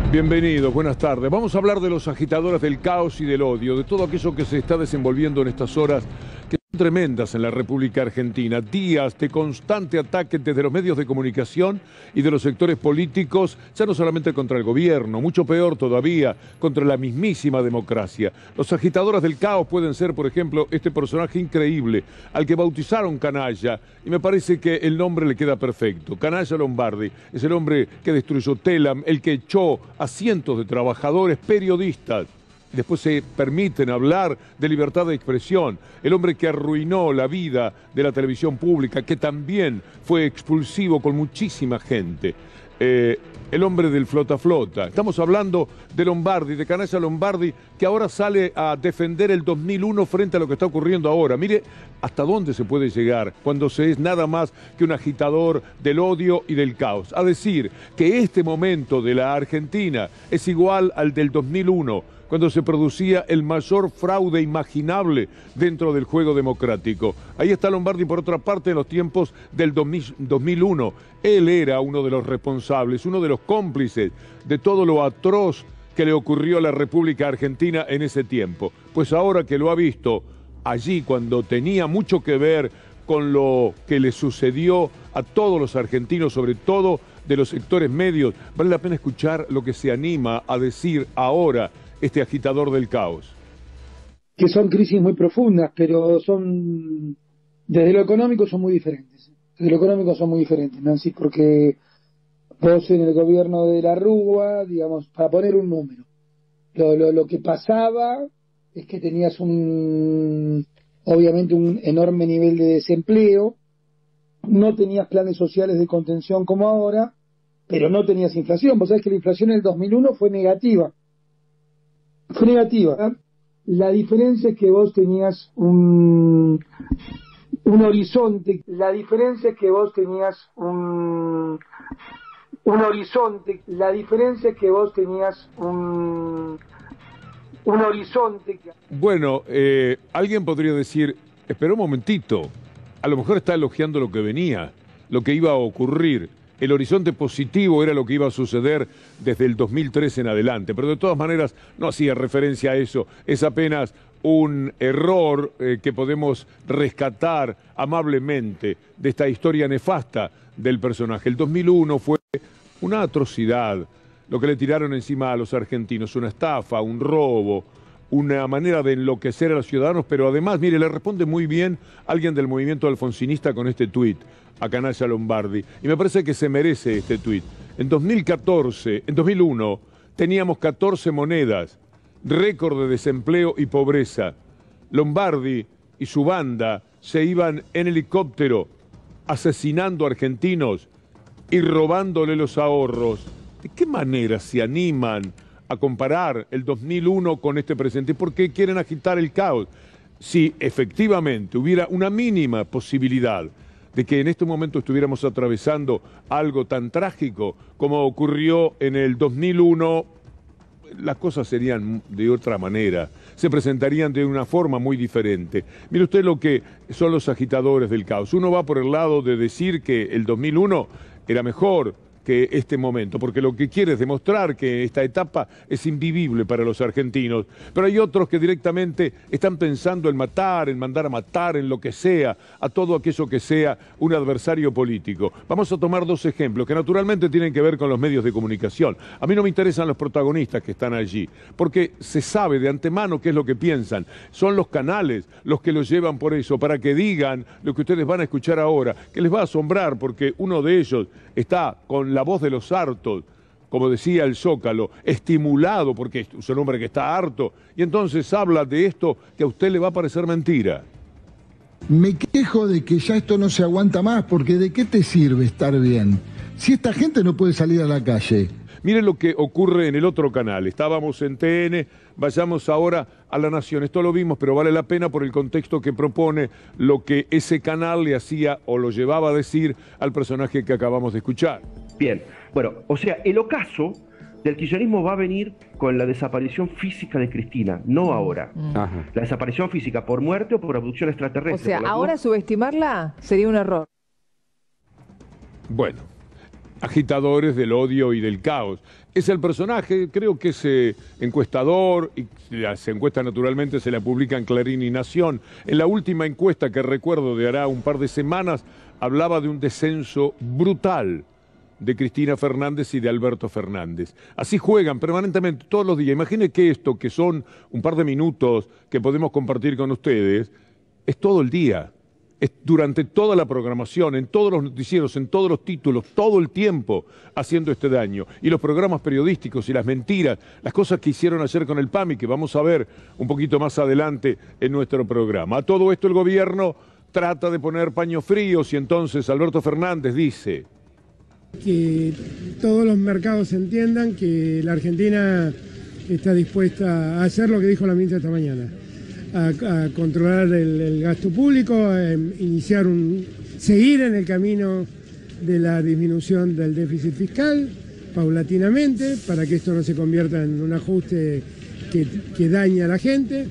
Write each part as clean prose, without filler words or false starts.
Bienvenidos, buenas tardes. Vamos a hablar de los agitadores del caos y del odio, de todo aquello que se está desenvolviendo en estas horas que son tremendas en la República Argentina. Días de constante ataque desde los medios de comunicación y de los sectores políticos, ya no solamente contra el gobierno, mucho peor todavía, contra la mismísima democracia. Los agitadores del caos pueden ser, por ejemplo, este personaje increíble, al que bautizaron Canalla, y me parece que el nombre le queda perfecto. Canalla Lombardi es el hombre que destruyó Telam, el que echó a cientos de trabajadores, periodistas. Después se permiten hablar de libertad de expresión. El hombre que arruinó la vida de la televisión pública, que también fue expulsivo con muchísima gente. El hombre del flota. Estamos hablando de Lombardi, de Canalla Lombardi, que ahora sale a defender el 2001 frente a lo que está ocurriendo ahora. Mire hasta dónde se puede llegar cuando se es nada más que un agitador del odio y del caos. A decir que este momento de la Argentina es igual al del 2001, cuando se producía el mayor fraude imaginable dentro del juego democrático. Ahí está Lombardi, por otra parte, en los tiempos del 2001. Él era uno de los responsables, uno de los cómplices de todo lo atroz que le ocurrió a la República Argentina en ese tiempo. Pues ahora que lo ha visto allí, cuando tenía mucho que ver con lo que le sucedió a todos los argentinos, sobre todo de los sectores medios, vale la pena escuchar lo que se anima a decir ahora este agitador del caos. Que son crisis muy profundas, pero son, desde lo económico son muy diferentes. Desde lo económico son muy diferentes, Nancy, porque vos en el gobierno de la Rúa, digamos, para poner un número, lo que pasaba es que tenías obviamente un enorme nivel de desempleo, no tenías planes sociales de contención como ahora, pero no tenías inflación. Vos sabés que la inflación en el 2001 fue negativa. Fue negativa. La diferencia es que vos tenías un horizonte. La diferencia es que vos tenías un horizonte. La diferencia es que vos tenías un horizonte. Bueno, alguien podría decir, espera un momentito, a lo mejor está elogiando lo que venía, lo que iba a ocurrir. El horizonte positivo era lo que iba a suceder desde el 2003 en adelante, pero de todas maneras no hacía referencia a eso. Es apenas un error que podemos rescatar amablemente de esta historia nefasta del personaje. El 2001 fue una atrocidad, lo que le tiraron encima a los argentinos, una estafa, un robo, una manera de enloquecer a los ciudadanos, pero además, mire, le responde muy bien alguien del movimiento alfonsinista con este tuit a Canalla Lombardi, y me parece que se merece este tuit. En 2001, teníamos 14 monedas, récord de desempleo y pobreza. Lombardi y su banda se iban en helicóptero asesinando argentinos y robándole los ahorros. ¿De qué manera se animan a comparar el 2001 con este presente? ¿Por qué quieren agitar el caos? Si efectivamente hubiera una mínima posibilidad de que en este momento estuviéramos atravesando algo tan trágico como ocurrió en el 2001, las cosas serían de otra manera, se presentarían de una forma muy diferente. Mire usted lo que son los agitadores del caos. Uno va por el lado de decir que el 2001 era mejor que este momento, porque lo que quiere es demostrar que esta etapa es invivible para los argentinos. Pero hay otros que directamente están pensando en matar, en mandar a matar, en lo que sea, a todo aquello que sea un adversario político. Vamos a tomar dos ejemplos que naturalmente tienen que ver con los medios de comunicación. A mí no me interesan los protagonistas que están allí, porque se sabe de antemano qué es lo que piensan. Son los canales los que los llevan por eso, para que digan lo que ustedes van a escuchar ahora, que les va a asombrar, porque uno de ellos está con la voz de los hartos, como decía el Zócalo, estimulado porque es un hombre que está harto, y entonces habla de esto que a usted le va a parecer mentira. Me quejo de que ya esto no se aguanta más, porque ¿de qué te sirve estar bien si esta gente no puede salir a la calle? Miren lo que ocurre en el otro canal. Estábamos en TN, vayamos ahora a La Nación. Esto lo vimos, pero vale la pena por el contexto que propone lo que ese canal le hacía o lo llevaba a decir al personaje que acabamos de escuchar. Bien, bueno, o sea, el ocaso del kirchnerismo va a venir con la desaparición física de Cristina, no ahora. Ajá. La desaparición física por muerte o por abducción extraterrestre. O sea, ahora subestimarla sería un error. Bueno, agitadores del odio y del caos. Es el personaje, creo que es encuestador, y las encuestas naturalmente se la publican Clarín y Nación. En la última encuesta que recuerdo de hará un par de semanas, hablaba de un descenso brutal de Cristina Fernández y de Alberto Fernández. Así juegan permanentemente todos los días. Imaginen que esto, que son un par de minutos que podemos compartir con ustedes, es todo el día. Es durante toda la programación, en todos los noticieros, en todos los títulos, todo el tiempo haciendo este daño. Y los programas periodísticos y las mentiras, las cosas que hicieron ayer con el PAMI, que vamos a ver un poquito más adelante en nuestro programa. A todo esto el gobierno trata de poner paños fríos y entonces Alberto Fernández dice: que todos los mercados entiendan que la Argentina está dispuesta a hacer lo que dijo la ministra esta mañana. A controlar el gasto público, a seguir en el camino de la disminución del déficit fiscal paulatinamente, para que esto no se convierta en un ajuste que daña a la gente,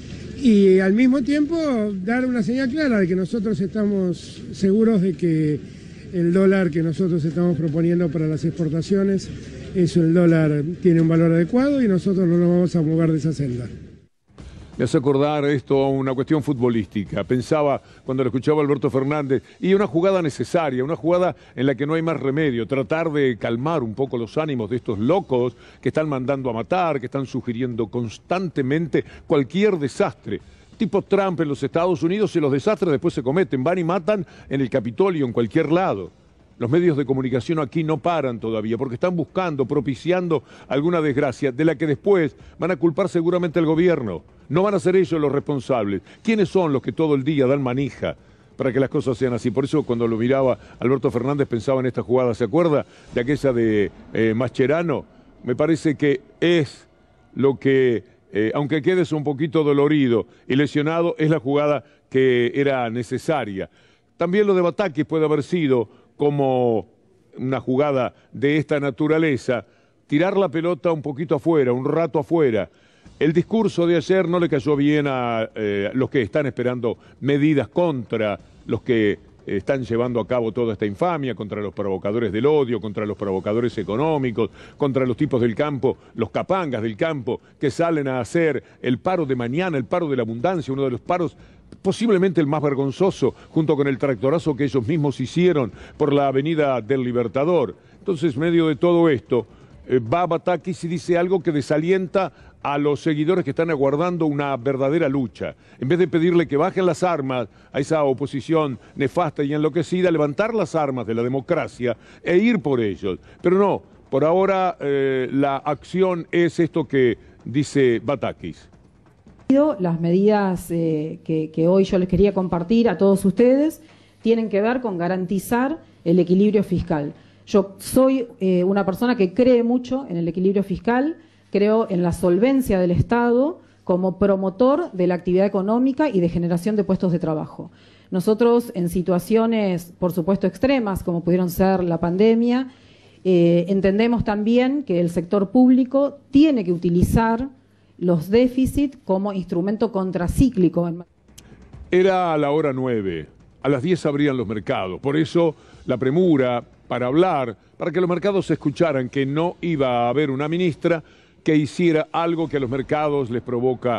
y al mismo tiempo dar una señal clara de que nosotros estamos seguros de que el dólar que nosotros estamos proponiendo para las exportaciones, el dólar tiene un valor adecuado y nosotros no nos vamos a mover de esa senda. Me hace acordar esto a una cuestión futbolística. Pensaba cuando lo escuchaba Alberto Fernández, y una jugada necesaria, una jugada en la que no hay más remedio, tratar de calmar un poco los ánimos de estos locos que están mandando a matar, que están sugiriendo constantemente cualquier desastre. Tipo Trump en los Estados Unidos, y los desastres después se cometen, van y matan en el Capitolio, en cualquier lado. Los medios de comunicación aquí no paran todavía porque están buscando, propiciando alguna desgracia de la que después van a culpar seguramente al gobierno. No van a ser ellos los responsables. ¿Quiénes son los que todo el día dan manija para que las cosas sean así? Por eso cuando lo miraba Alberto Fernández pensaba en esta jugada. ¿Se acuerda de aquella de Mascherano? Me parece que es lo que, aunque quedes un poquito dolorido y lesionado, es la jugada que era necesaria. También lo de Batakis puede haber sido como una jugada de esta naturaleza, tirar la pelota un poquito afuera, un rato afuera. El discurso de ayer no le cayó bien a los que están esperando medidas contra los que están llevando a cabo toda esta infamia, contra los provocadores del odio, contra los provocadores económicos, contra los tipos del campo, los capangas del campo, que salen a hacer el paro de mañana, el paro de la abundancia, uno de los paros posiblemente el más vergonzoso, junto con el tractorazo que ellos mismos hicieron por la Avenida del Libertador. Entonces, en medio de todo esto, va Batakis y dice algo que desalienta a los seguidores que están aguardando una verdadera lucha. En vez de pedirle que bajen las armas a esa oposición nefasta y enloquecida, levantar las armas de la democracia e ir por ellos. Pero no, por ahora la acción es esto que dice Batakis. Las medidas que hoy yo les quería compartir a todos ustedes tienen que ver con garantizar el equilibrio fiscal. Yo soy una persona que cree mucho en el equilibrio fiscal, creo en la solvencia del Estado como promotor de la actividad económica y de generación de puestos de trabajo. Nosotros, en situaciones, por supuesto, extremas, como pudieron ser la pandemia, entendemos también que el sector público tiene que utilizar los déficits como instrumento contracíclico. Era a la hora 9, a las 10 abrían los mercados, por eso la premura para hablar, para que los mercados escucharan que no iba a haber una ministra que hiciera algo que a los mercados les provoca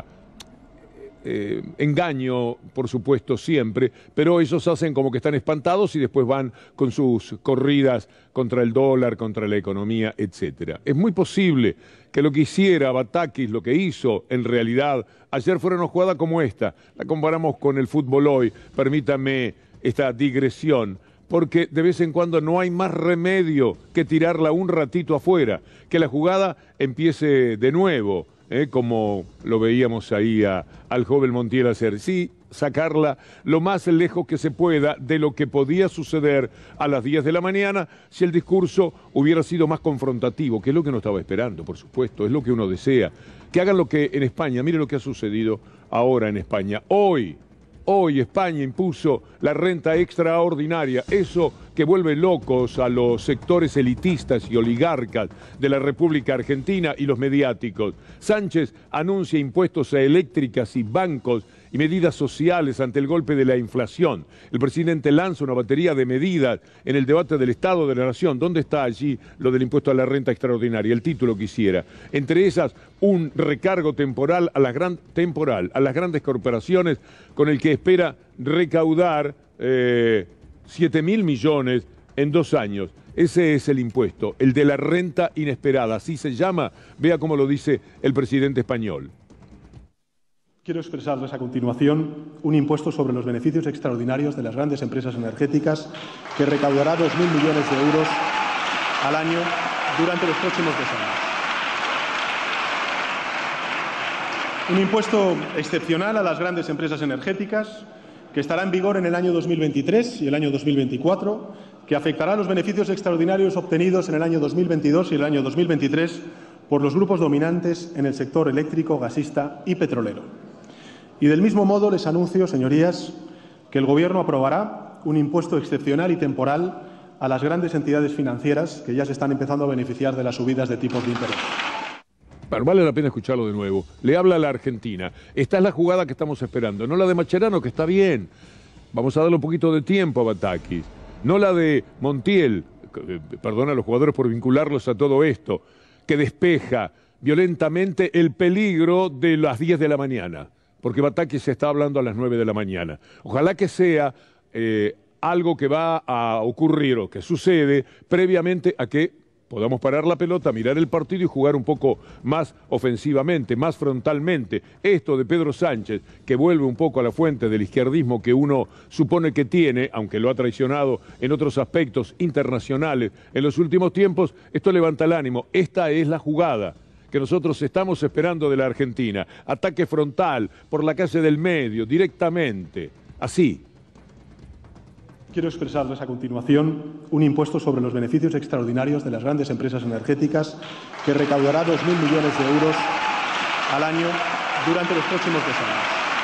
engaño, por supuesto, siempre, pero ellos hacen como que están espantados y después van con sus corridas contra el dólar, contra la economía, etcétera. Es muy posible que lo que hiciera Batakis, lo que hizo en realidad ayer, fuera una jugada como esta. La comparamos con el fútbol hoy, permítame esta digresión, porque de vez en cuando no hay más remedio que tirarla un ratito afuera, que la jugada empiece de nuevo. Como lo veíamos ahí al joven Montiel hacer, sí, sacarla lo más lejos que se pueda de lo que podía suceder a las 10 de la mañana si el discurso hubiera sido más confrontativo, que es lo que uno estaba esperando, por supuesto, es lo que uno desea. Que hagan lo que en España, mire lo que ha sucedido ahora en España. Hoy España impuso la renta extraordinaria, eso que vuelve locos a los sectores elitistas y oligarcas de la República Argentina y los mediáticos. Sánchez anuncia impuestos a eléctricas y bancos y medidas sociales ante el golpe de la inflación. El presidente lanza una batería de medidas en el debate del Estado de la Nación. ¿Dónde está allí lo del impuesto a la renta extraordinaria? El título quisiera. Entre esas, un recargo temporal a las grandes corporaciones con el que espera recaudar 7.000 millones en 2 años. Ese es el impuesto, el de la renta inesperada, así se llama. Vea cómo lo dice el presidente español. Quiero expresarles a continuación un impuesto sobre los beneficios extraordinarios de las grandes empresas energéticas que recaudará 2.000 millones de euros al año durante los próximos 2 años. Un impuesto excepcional a las grandes empresas energéticas que estará en vigor en el año 2023 y el año 2024, que afectará a los beneficios extraordinarios obtenidos en el año 2022 y el año 2023 por los grupos dominantes en el sector eléctrico, gasista y petrolero. Y del mismo modo les anuncio, señorías, que el Gobierno aprobará un impuesto excepcional y temporal a las grandes entidades financieras que ya se están empezando a beneficiar de las subidas de tipos de interés. Bueno, vale la pena escucharlo de nuevo. Le habla a la Argentina. Esta es la jugada que estamos esperando, no la de Mascherano, que está bien. Vamos a darle un poquito de tiempo a Batakis. No la de Montiel, perdona a los jugadores por vincularlos a todo esto, que despeja violentamente el peligro de las 10 de la mañana, porque Batakis se está hablando a las 9 de la mañana. Ojalá que sea algo que va a ocurrir o que sucede previamente a que podamos parar la pelota, mirar el partido y jugar un poco más ofensivamente, más frontalmente. Esto de Pedro Sánchez, que vuelve un poco a la fuente del izquierdismo que uno supone que tiene, aunque lo ha traicionado en otros aspectos internacionales en los últimos tiempos, esto levanta el ánimo. Esta es la jugada que nosotros estamos esperando de la Argentina. Ataque frontal, por la calle del medio, directamente, así. Quiero expresarles a continuación un impuesto sobre los beneficios extraordinarios de las grandes empresas energéticas que recaudará 2.000 millones de euros al año durante los próximos 2 años.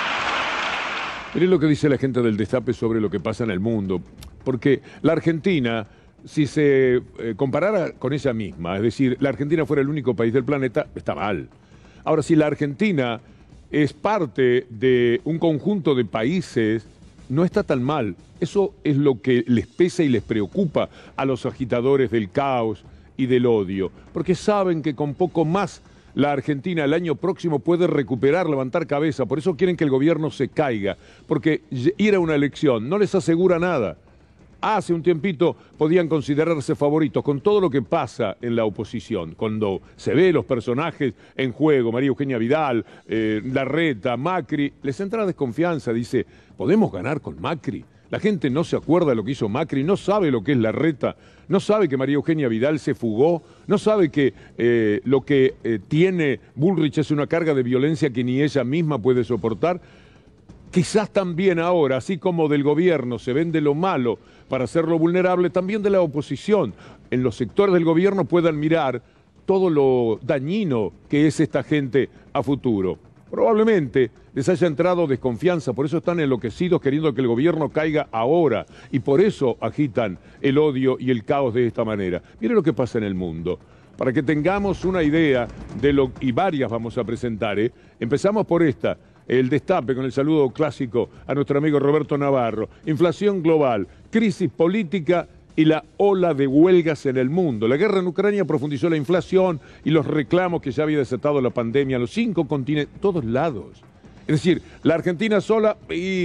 Miren lo que dice la gente del Destape sobre lo que pasa en el mundo, porque la Argentina, si se comparara con ella misma, es decir, la Argentina fuera el único país del planeta, está mal. Ahora, si la Argentina es parte de un conjunto de países, no está tan mal. Eso es lo que les pesa y les preocupa a los agitadores del caos y del odio, porque saben que con poco más la Argentina el año próximo puede recuperar, levantar cabeza. Por eso quieren que el gobierno se caiga, porque ir a una elección no les asegura nada. Hace un tiempito podían considerarse favoritos con todo lo que pasa en la oposición. Cuando se ve los personajes en juego, María Eugenia Vidal, Larreta, Macri, les entra desconfianza, dice, ¿podemos ganar con Macri? La gente no se acuerda de lo que hizo Macri, no sabe lo que es Larreta, no sabe que María Eugenia Vidal se fugó, no sabe que lo que tiene Bullrich es una carga de violencia que ni ella misma puede soportar. Quizás también ahora, así como del gobierno se vende lo malo para hacerlo vulnerable, también de la oposición, en los sectores del gobierno puedan mirar todo lo dañino que es esta gente a futuro. Probablemente les haya entrado desconfianza, por eso están enloquecidos queriendo que el gobierno caiga ahora y por eso agitan el odio y el caos de esta manera. Miren lo que pasa en el mundo. Para que tengamos una idea de lo, y varias vamos a presentar, empezamos por esta. El Destape con el saludo clásico a nuestro amigo Roberto Navarro. Inflación global, crisis política y la ola de huelgas en el mundo. La guerra en Ucrania profundizó la inflación y los reclamos que ya había desatado la pandemia en los 5 continentes, todos lados. Es decir, la Argentina sola,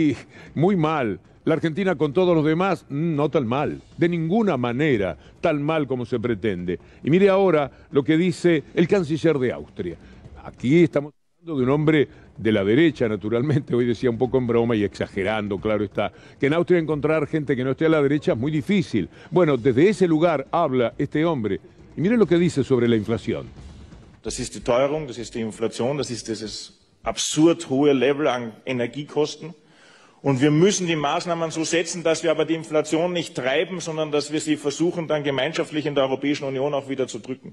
muy mal. La Argentina con todos los demás, no tan mal. De ninguna manera tan mal como se pretende. Y mire ahora lo que dice el canciller de Austria. Aquí estamos hablando de un hombre de la derecha, naturalmente, hoy decía un poco en broma y exagerando, claro está, que en Austria encontrar gente que no esté a la derecha es muy difícil. Bueno, desde ese lugar habla este hombre. Y miren lo que dice sobre la inflación. Das ist die Teuerung, das ist die Inflation, das ist dieses absurd hohe Level an Energiekosten. Und wir müssen die Maßnahmen so setzen, dass wir aber die Inflation nicht treiben, sondern dass wir sie versuchen, dann gemeinschaftlich in der Europäischen Union auch wieder zu drücken.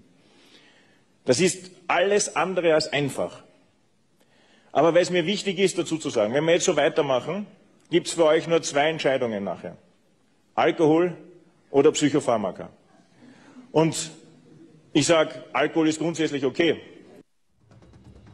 Das ist alles andere als einfach. Aber weil es mir wichtig ist, dazu zu sagen, wenn wir jetzt so weitermachen, gibt es für euch nur 2 Entscheidungen nachher. Alkohol oder Psychopharmaka. Und ich sage, Alkohol ist grundsätzlich okay.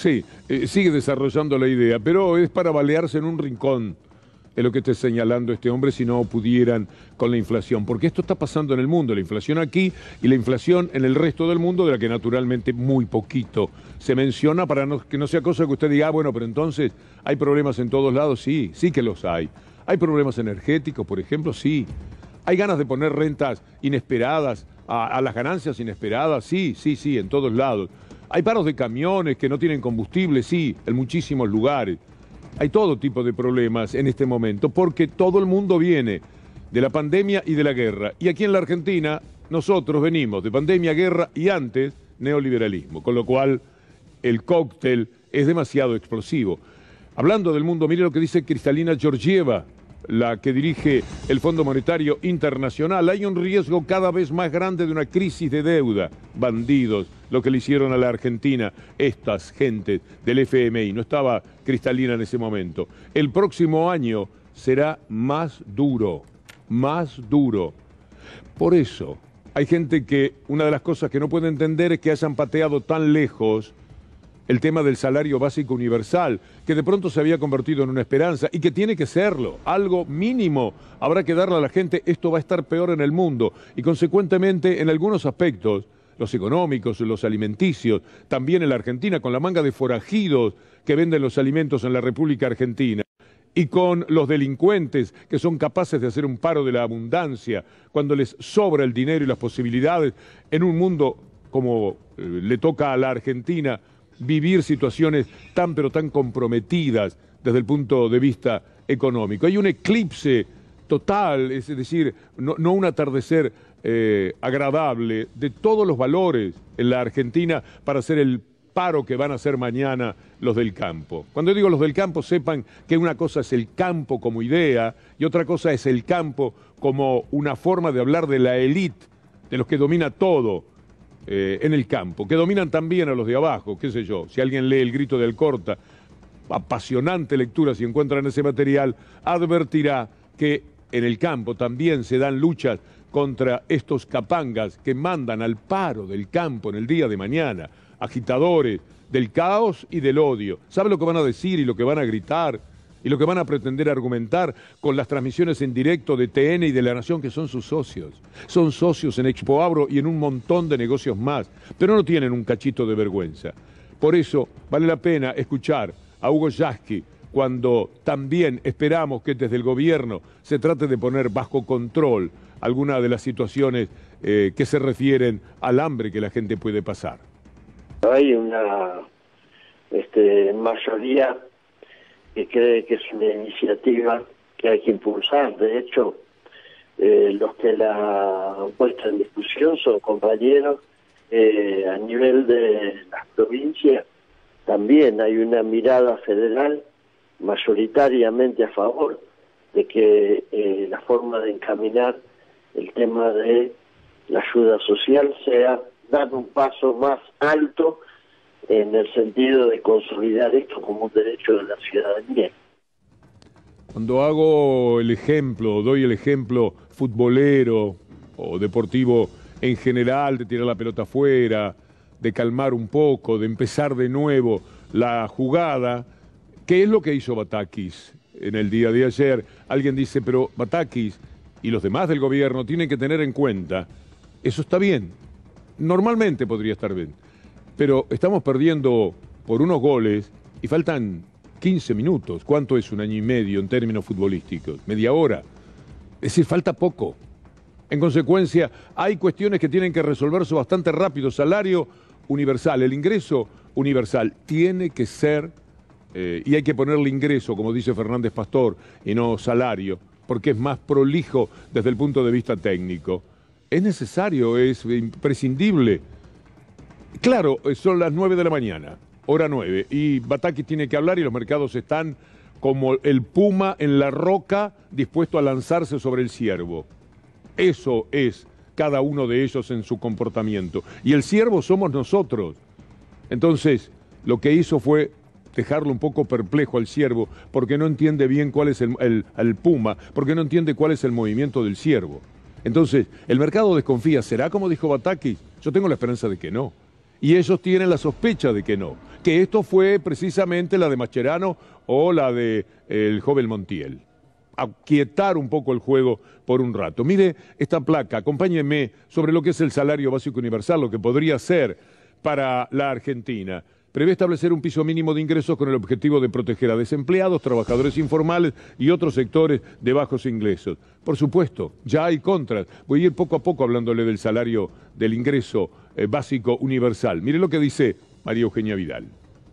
Sí, sigue desarrollando la idea, pero es para balearse en un rincón, es lo que está señalando este hombre, si no pudieran con la inflación. Porque esto está pasando en el mundo, la inflación aquí y la inflación en el resto del mundo, de la que naturalmente muy poquito se menciona, para que no sea cosa que usted diga, bueno, pero entonces hay problemas en todos lados. Sí, sí que los hay. Hay problemas energéticos, por ejemplo, sí. Hay ganas de poner rentas inesperadas a las ganancias inesperadas, sí, sí, sí, en todos lados. Hay paros de camiones que no tienen combustible, sí, en muchísimos lugares. Hay todo tipo de problemas en este momento, porque todo el mundo viene de la pandemia y de la guerra. Y aquí en la Argentina, nosotros venimos de pandemia, guerra y antes neoliberalismo, con lo cual el cóctel es demasiado explosivo. Hablando del mundo, mire lo que dice Kristalina Georgieva, la que dirige el Fondo Monetario Internacional. Hay un riesgo cada vez más grande de una crisis de deuda. Bandidos, lo que le hicieron a la Argentina estas gentes del FMI. No estaba Kristalina en ese momento. El próximo año será más duro, más duro. Por eso, hay gente que una de las cosas que no puede entender es que hayan pateado tan lejos el tema del salario básico universal, que de pronto se había convertido en una esperanza y que tiene que serlo, algo mínimo habrá que darle a la gente. Esto va a estar peor en el mundo y consecuentemente en algunos aspectos, los económicos, los alimenticios, también en la Argentina, con la manga de forajidos que venden los alimentos en la República Argentina y con los delincuentes que son capaces de hacer un paro de la abundancia cuando les sobra el dinero y las posibilidades en un mundo como le toca a la Argentina, vivir situaciones tan pero tan comprometidas desde el punto de vista económico. Hay un eclipse total, es decir, no un atardecer agradable de todos los valores en la Argentina para hacer el paro que van a hacer mañana los del campo. Cuando digo los del campo, sepan que una cosa es el campo como idea y otra cosa es el campo como una forma de hablar de la élite, de los que domina todo en el campo, que dominan también a los de abajo, qué sé yo. Si alguien lee El grito de Alcorta, apasionante lectura si encuentran ese material, advertirá que en el campo también se dan luchas contra estos capangas que mandan al paro del campo en el día de mañana, agitadores del caos y del odio. ¿Sabe lo que van a decir y lo que van a gritar y lo que van a pretender argumentar con las transmisiones en directo de TN y de La Nación, que son sus socios? Son socios en Expoabro y en un montón de negocios más, pero no tienen un cachito de vergüenza. Por eso vale la pena escuchar a Hugo Yasky cuando también esperamos que desde el gobierno se trate de poner bajo control alguna de las situaciones que se refieren al hambre que la gente puede pasar. Hay una mayoría que cree que es una iniciativa que hay que impulsar. De hecho, los que la han puesto en discusión son compañeros a nivel de las provincias. También hay una mirada federal mayoritariamente a favor de que la forma de encaminar el tema de la ayuda social sea dar un paso más alto en el sentido de consolidar esto como un derecho de la ciudadanía. Cuando hago el ejemplo, doy el ejemplo futbolero o deportivo en general, de tirar la pelota afuera, de calmar un poco, de empezar de nuevo la jugada, ¿qué es lo que hizo Batakis en el día de ayer? Alguien dice, pero Batakis y los demás del gobierno tienen que tener en cuenta, eso está bien, normalmente podría estar bien, pero estamos perdiendo por unos goles y faltan 15 minutos. ¿Cuánto es un año y medio en términos futbolísticos? Media hora. Es decir, falta poco. En consecuencia, hay cuestiones que tienen que resolverse bastante rápido. Salario universal, el ingreso universal tiene que ser, y hay que ponerle ingreso, como dice Fernández Pastor, y no salario, porque es más prolijo desde el punto de vista técnico. Es necesario, es imprescindible. Claro, son las 9 de la mañana, hora 9, y Batakis tiene que hablar y los mercados están como el puma en la roca dispuesto a lanzarse sobre el ciervo. Eso es cada uno de ellos en su comportamiento. Y el ciervo somos nosotros. Entonces, lo que hizo fue dejarlo un poco perplejo al ciervo, porque no entiende bien cuál es el puma, porque no entiende cuál es el movimiento del ciervo. Entonces, el mercado desconfía. ¿Será como dijo Batakis? Yo tengo la esperanza de que no. y ellos tienen la sospecha de que no, que esto fue precisamente la de Mascherano o la de el joven Montiel. Aquietar un poco el juego por un rato. Mire esta placa, acompáñenme sobre lo que es el salario básico universal, lo que podría ser para la Argentina. Prevé establecer un piso mínimo de ingresos con el objetivo de proteger a desempleados, trabajadores informales y otros sectores de bajos ingresos. Por supuesto, ya hay contras. Voy a ir poco a poco hablándole del salario del ingreso básico universal. Mire lo que dice María Eugenia Vidal.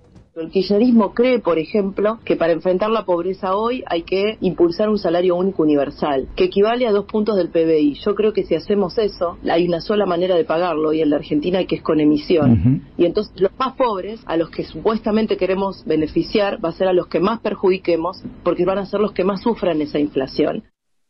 El kirchnerismo cree, por ejemplo, que para enfrentar la pobreza hoy hay que impulsar un salario único universal, que equivale a 2 puntos del PBI. Yo creo que si hacemos eso, hay una sola manera de pagarlo, y en la Argentina que es con emisión. Y entonces los más pobres, a los que supuestamente queremos beneficiar, va a ser a los que más perjudiquemos, porque van a ser los que más sufran esa inflación.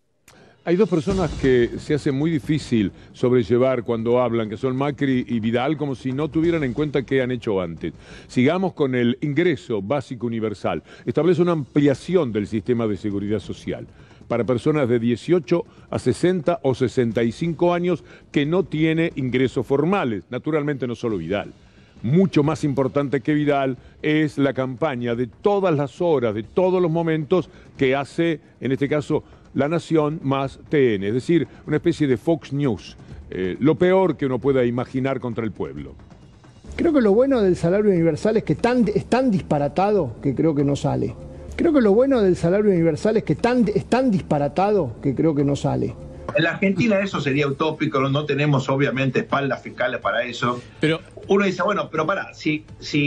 Hay dos personas que se hace muy difícil sobrellevar cuando hablan, que son Macri y Vidal, como si no tuvieran en cuenta qué han hecho antes. Sigamos con el ingreso básico universal. Establece una ampliación del sistema de seguridad social para personas de 18 a 60 o 65 años que no tiene ingresos formales. Naturalmente no solo Vidal. Mucho más importante que Vidal es la campaña de todas las horas, de todos los momentos que hace, en este caso, La Nación más TN, es decir, una especie de Fox News, lo peor que uno pueda imaginar contra el pueblo. Creo que lo bueno del salario universal es que es tan disparatado que creo que no sale. Creo que lo bueno del salario universal es que es tan disparatado que creo que no sale. En la Argentina eso sería utópico, no tenemos obviamente espaldas fiscales para eso. Pero uno dice, bueno, pero pará, si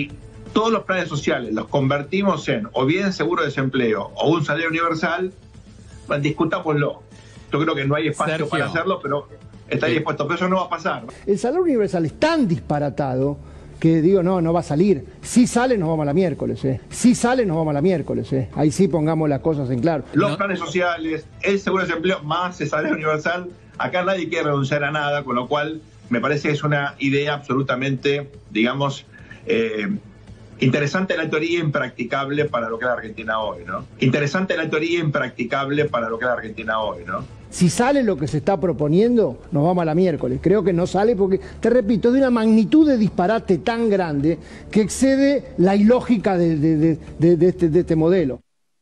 todos los planes sociales los convertimos en o bien seguro de desempleo o un salario universal, bueno, discutámoslo. Yo creo que no hay espacio, Sergio, para hacerlo, pero está dispuesto, pero eso no va a pasar. El salario universal es tan disparatado que digo, no va a salir. Si sale, nos vamos a la miércoles. Si sale, nos vamos a la miércoles. Ahí sí pongamos las cosas en claro. Los planes sociales, el seguro de desempleo, más el salario universal. Acá nadie quiere renunciar a nada, con lo cual me parece que es una idea absolutamente, digamos, interesante en la teoría, impracticable para lo que es la Argentina hoy, ¿no? Interesante en la teoría, impracticable para lo que es la Argentina hoy, ¿no? Si sale lo que se está proponiendo, nos vamos a la miércoles. Creo que no sale porque, te repito, es de una magnitud de disparate tan grande que excede la ilógica de este modelo.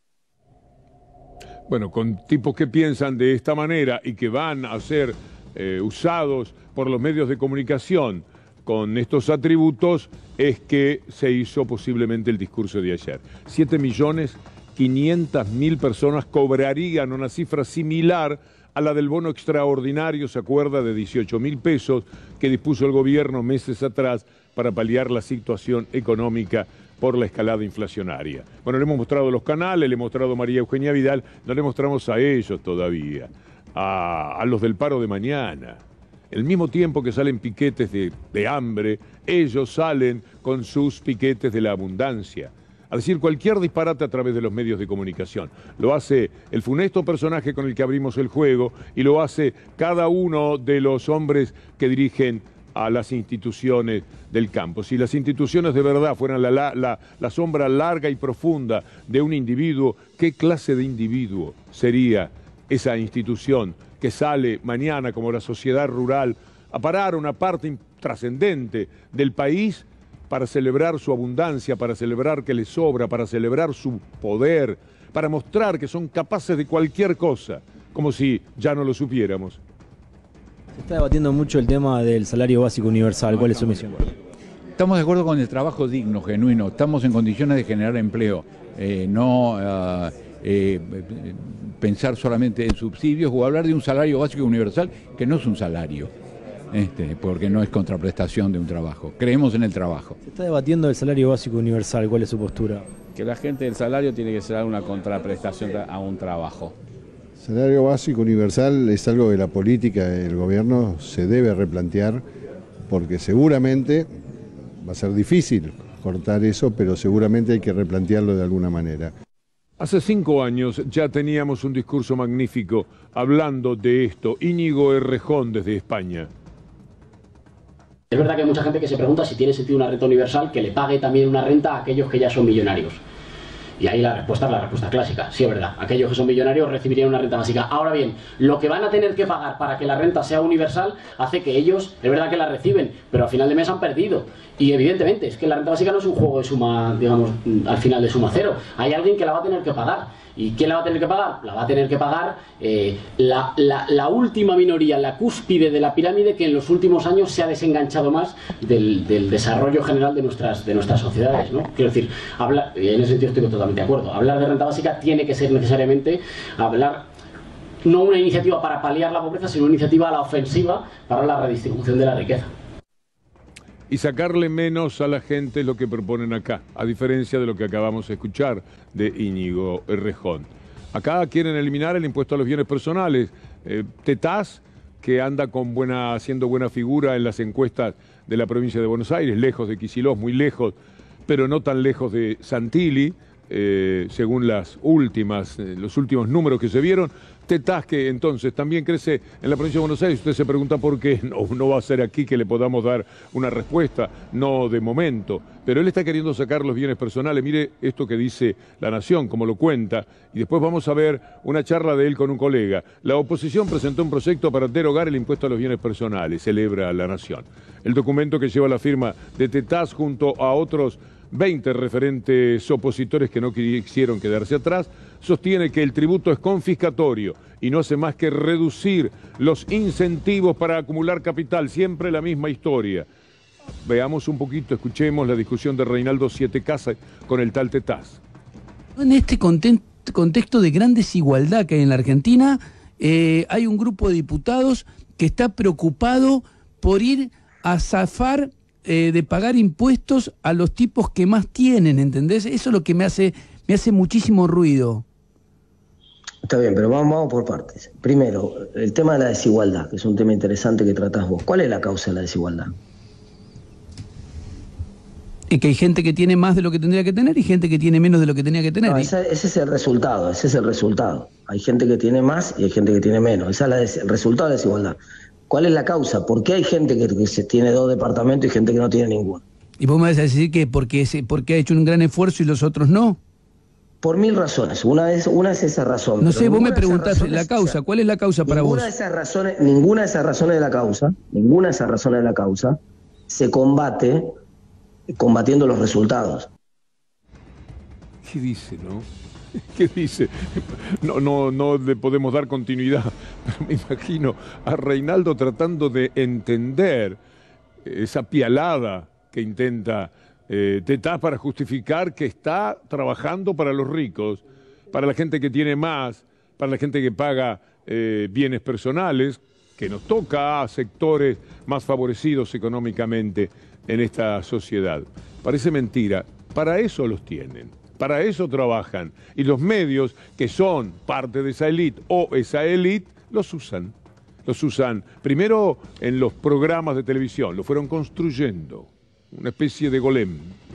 Bueno, con tipos que piensan de esta manera y que van a ser usados por los medios de comunicación con estos atributos, es que se hizo posiblemente el discurso de ayer. 7.500.000 personas cobrarían una cifra similar a la del bono extraordinario, ¿se acuerda?, de 18.000 pesos que dispuso el gobierno meses atrás para paliar la situación económica por la escalada inflacionaria. Bueno, le hemos mostrado los canales, le hemos mostrado a María Eugenia Vidal, no le mostramos a ellos todavía, a los del paro de mañana. Al mismo tiempo que salen piquetes de hambre, ellos salen con sus piquetes de la abundancia. A decir cualquier disparate a través de los medios de comunicación. Lo hace el funesto personaje con el que abrimos el juego y lo hace cada uno de los hombres que dirigen a las instituciones del campo. Si las instituciones de verdad fueran la sombra larga y profunda de un individuo, ¿qué clase de individuo sería esa institución que sale mañana como la sociedad rural a parar una parte trascendente del país para celebrar su abundancia, para celebrar que les sobra, para celebrar su poder, para mostrar que son capaces de cualquier cosa, como si ya no lo supiéramos? Se está debatiendo mucho el tema del salario básico universal. ¿Cuál es su misión? Estamos de acuerdo con el trabajo digno, genuino. Estamos en condiciones de generar empleo, pensar solamente en subsidios o hablar de un salario básico universal que no es un salario, porque no es contraprestación de un trabajo. Creemos en el trabajo. Se está debatiendo el salario básico universal. ¿Cuál es su postura? Que la gente del salario tiene que ser una contraprestación a un trabajo. Salario básico universal es algo que la política del gobierno se debe replantear, porque seguramente va a ser difícil cortar eso, pero seguramente hay que replantearlo de alguna manera. Hace 5 años ya teníamos un discurso magnífico hablando de esto. Íñigo Errejón desde España. Es verdad que hay mucha gente que se pregunta si tiene sentido una renta universal que le pague también una renta a aquellos que ya son millonarios. Y ahí la respuesta es la respuesta clásica. Sí, es verdad, aquellos que son millonarios recibirían una renta básica. Ahora bien, lo que van a tener que pagar para que la renta sea universal hace que ellos, es verdad que la reciben, pero al final de mes han perdido. Y evidentemente, es que la renta básica no es un juego de suma, digamos, al final de suma cero. Hay alguien que la va a tener que pagar. ¿Y quién la va a tener que pagar? La va a tener que pagar la última minoría, la cúspide de la pirámide, que en los últimos años se ha desenganchado más del desarrollo general de nuestras sociedades, ¿no? Quiero decir, y en ese sentido estoy totalmente de acuerdo. Hablar de renta básica tiene que ser necesariamente hablar, no una iniciativa para paliar la pobreza, sino una iniciativa a la ofensiva para la redistribución de la riqueza. Y sacarle menos a la gente es lo que proponen acá, a diferencia de lo que acabamos de escuchar de Íñigo Errejón. Acá quieren eliminar el impuesto a los bienes personales. Tetaz, que anda haciendo buena figura en las encuestas de la provincia de Buenos Aires, lejos de Kicillof, muy lejos, pero no tan lejos de Santilli, según los últimos números que se vieron. Tetaz, que entonces también crece en la provincia de Buenos Aires. Usted se pregunta por qué no va a ser aquí que le podamos dar una respuesta, no de momento. Pero él está queriendo sacar los bienes personales. Mire esto que dice La Nación, como lo cuenta, y después vamos a ver una charla de él con un colega. La oposición presentó un proyecto para derogar el impuesto a los bienes personales, celebra La Nación. El documento, que lleva la firma de Tetaz junto a otros 20 referentes opositores que no quisieron quedarse atrás, sostiene que el tributo es confiscatorio y no hace más que reducir los incentivos para acumular capital. Siempre la misma historia. Veamos un poquito, escuchemos la discusión de Reinaldo Siete Casas con el tal Tetaz. En este contexto de gran desigualdad que hay en la Argentina, hay un grupo de diputados que está preocupado por ir a zafar de pagar impuestos a los tipos que más tienen, ¿entendés? Eso es lo que me hace muchísimo ruido. Está bien, pero vamos por partes. Primero, el tema de la desigualdad, que es un tema interesante que tratás vos. ¿Cuál es la causa de la desigualdad? Es que hay gente que tiene más de lo que tendría que tener y gente que tiene menos de lo que tenía que tener. No, ese es el resultado, Hay gente que tiene más y hay gente que tiene menos. Ese es el resultado de la desigualdad. ¿Cuál es la causa? ¿Por qué hay gente que tiene 2 departamentos y gente que no tiene ninguno? ¿Y vos me vas a decir que porque ha hecho un gran esfuerzo y los otros no? Por 1000 razones. Una es esa razón. No sé, vos me preguntás la causa. ¿Cuál es la causa para vos? Ninguna de esas razones de la causa se combate combatiendo los resultados. ¿Qué dice, no? ¿Qué dice? No le podemos dar continuidad, pero me imagino a Reinaldo tratando de entender esa pialada que intenta Tetaz para justificar que está trabajando para los ricos, para la gente que tiene más, para la gente que paga bienes personales, que nos toca a sectores más favorecidos económicamente en esta sociedad. Parece mentira, para eso los tienen. Para eso trabajan. Y los medios, que son parte de esa élite o esa élite, los usan. Los usan primero en los programas de televisión, lo fueron construyendo. Una especie de golem.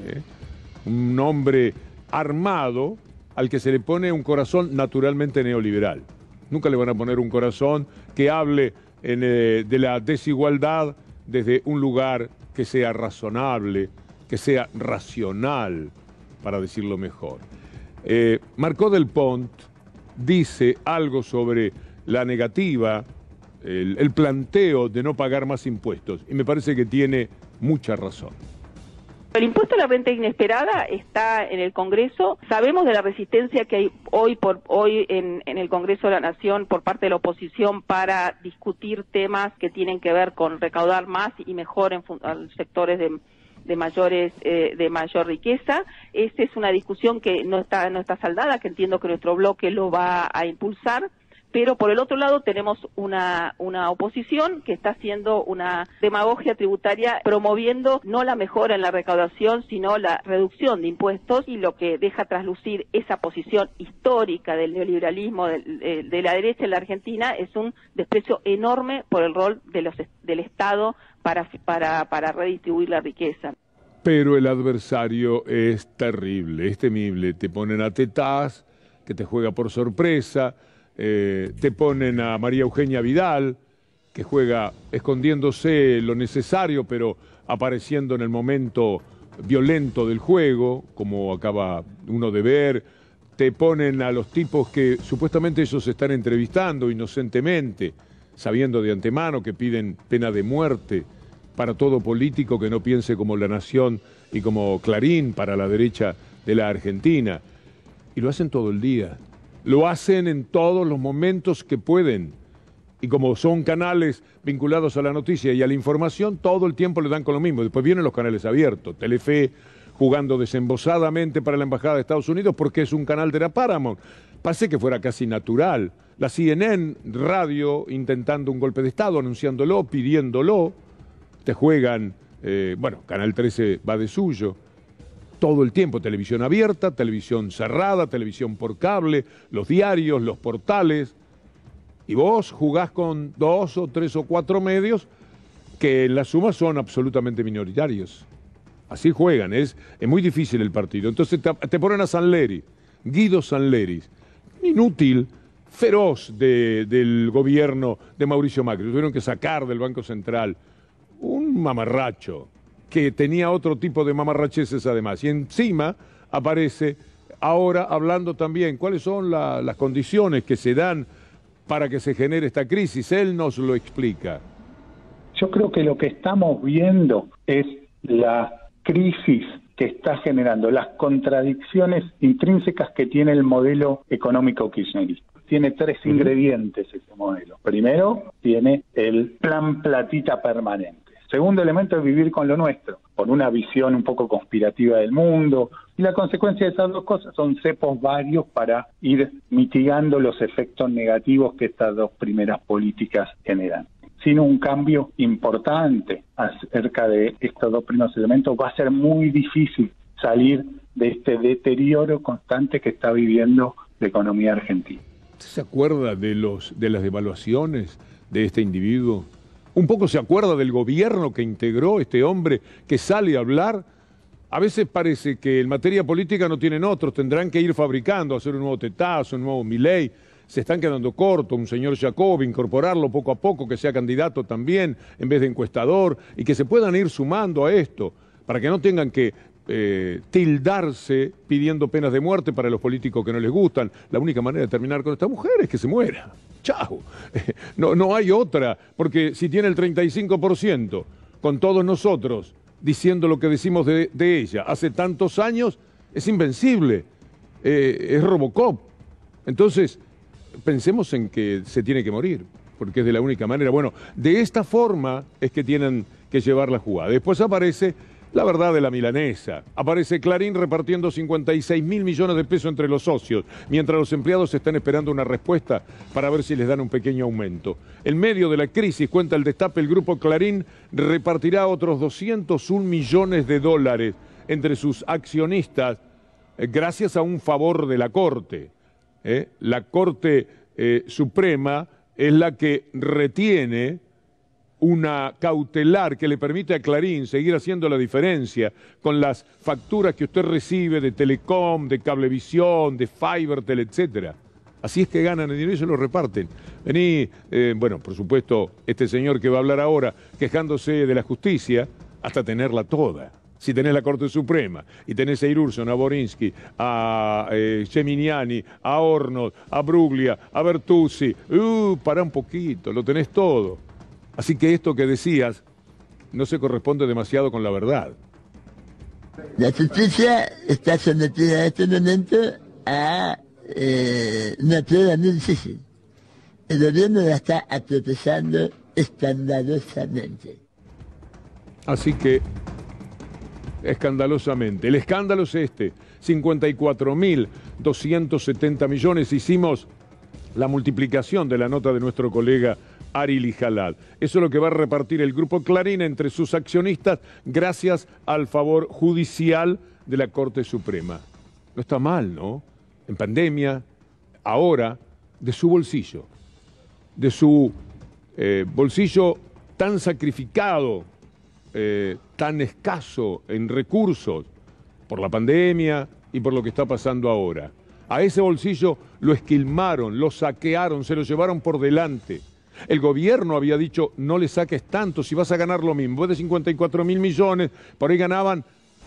Un hombre armado al que se le pone un corazón naturalmente neoliberal. Nunca le van a poner un corazón que hable de la desigualdad desde un lugar que sea razonable, que sea racional, para decirlo mejor. Marcó del Pont dice algo sobre la negativa, el planteo de no pagar más impuestos, y me parece que tiene mucha razón. El impuesto a la renta inesperada está en el Congreso. Sabemos de la resistencia que hay hoy en el Congreso de la Nación por parte de la oposición para discutir temas que tienen que ver con recaudar más y mejor en sectores de mayor riqueza. Esta es una discusión que no está saldada, que entiendo que nuestro bloque lo va a impulsar, pero por el otro lado tenemos una oposición que está haciendo una demagogia tributaria, promoviendo no la mejora en la recaudación, sino la reducción de impuestos, y lo que deja traslucir esa posición histórica del neoliberalismo de la derecha en la Argentina es un desprecio enorme por el rol del Estado para redistribuir la riqueza. Pero el adversario es terrible, es temible. Te ponen a Tetaz, que te juega por sorpresa, te ponen a María Eugenia Vidal, que juega escondiéndose lo necesario, pero apareciendo en el momento violento del juego, como acaba uno de ver. Te ponen a los tipos que supuestamente ellos están entrevistando inocentemente, sabiendo de antemano que piden pena de muerte para todo político que no piense como La Nación y como Clarín para la derecha de la Argentina. Y lo hacen todo el día. Lo hacen en todos los momentos que pueden. Y como son canales vinculados a la noticia y a la información, todo el tiempo le dan con lo mismo. Después vienen los canales abiertos. Telefe jugando desembosadamente para la Embajada de Estados Unidos porque es un canal de la Paramount. Parece que fuera casi natural. La CNN, radio, intentando un golpe de Estado, anunciándolo, pidiéndolo. Te juegan, Canal 13 va de suyo. Todo el tiempo, televisión abierta, televisión cerrada, televisión por cable, los diarios, los portales. Y vos jugás con 2 o 3 o 4 medios que en la suma son absolutamente minoritarios. Así juegan, es muy difícil el partido. Entonces te ponen a Sanleri, Guido Sanleri, inútil, feroz del gobierno de Mauricio Macri. Tuvieron que sacar del Banco Central un mamarracho que tenía otro tipo de mamarracheses además. Y encima aparece ahora hablando también cuáles son las condiciones que se dan para que se genere esta crisis. Él nos lo explica. Yo creo que lo que estamos viendo es la crisis que está generando, las contradicciones intrínsecas que tiene el modelo económico kirchnerista. Tiene 3 ingredientes ese modelo. Primero, tiene el plan platita permanente. Segundo elemento es vivir con lo nuestro, con una visión un poco conspirativa del mundo. Y la consecuencia de esas dos cosas son cepos varios para ir mitigando los efectos negativos que estas dos primeras políticas generan. Sin un cambio importante acerca de estos dos primeros elementos, va a ser muy difícil salir de este deterioro constante que está viviendo la economía argentina. ¿Se acuerda de las devaluaciones de este individuo? Un poco se acuerda del gobierno que integró este hombre que sale a hablar. A veces parece que en materia política no tienen otros, tendrán que ir fabricando, hacer un nuevo Tetazo, un nuevo Milei. Se están quedando cortos, un señor Jacobi, incorporarlo poco a poco, que sea candidato también en vez de encuestador, y que se puedan ir sumando a esto, para que no tengan que tildarse pidiendo penas de muerte para los políticos que no les gustan. La única manera de terminar con esta mujer es que se muera. Chao. No hay otra, porque si tiene el 35% con todos nosotros diciendo lo que decimos de ella hace tantos años, es invencible, es Robocop. Entonces, pensemos en que se tiene que morir, porque es de la única manera. Bueno, de esta forma es que tienen que llevar la jugada. Después aparece la verdad de la milanesa. Aparece Clarín repartiendo 56.000 millones de pesos entre los socios, mientras los empleados están esperando una respuesta para ver si les dan un pequeño aumento. En medio de la crisis, cuenta el Destape, el grupo Clarín repartirá otros 201 millones de dólares entre sus accionistas gracias a un favor de la Corte. La Corte Suprema es la que retiene una cautelar que le permite a Clarín seguir haciendo la diferencia con las facturas que usted recibe de Telecom, de Cablevisión, de Fibertel, etcétera. Así es que ganan el dinero y se lo reparten. Vení, por supuesto, este señor que va a hablar ahora, quejándose de la justicia, hasta tenerla toda. Si tenés la Corte Suprema y tenés a Irurson, a Borinsky, a Geminiani, a Hornos, a Bruglia, a Bertuzzi, pará un poquito, lo tenés todo. Así que esto que decías no se corresponde demasiado con la verdad. La justicia está sometida en este momento a una prueba muy difícil. El gobierno la está atropellando escandalosamente. Así que, escandalosamente. El escándalo es este, 54.270 millones. Hicimos la multiplicación de la nota de nuestro colega Ari Lijalad. Eso es lo que va a repartir el Grupo Clarín entre sus accionistas gracias al favor judicial de la Corte Suprema. No está mal, ¿no? En pandemia, ahora, de su bolsillo. De su bolsillo tan sacrificado, tan escaso en recursos por la pandemia y por lo que está pasando ahora. A ese bolsillo lo esquilmaron, lo saquearon, se lo llevaron por delante. El gobierno había dicho, no le saques tanto, si vas a ganar lo mismo. Vos de 54.000 millones, por ahí ganaban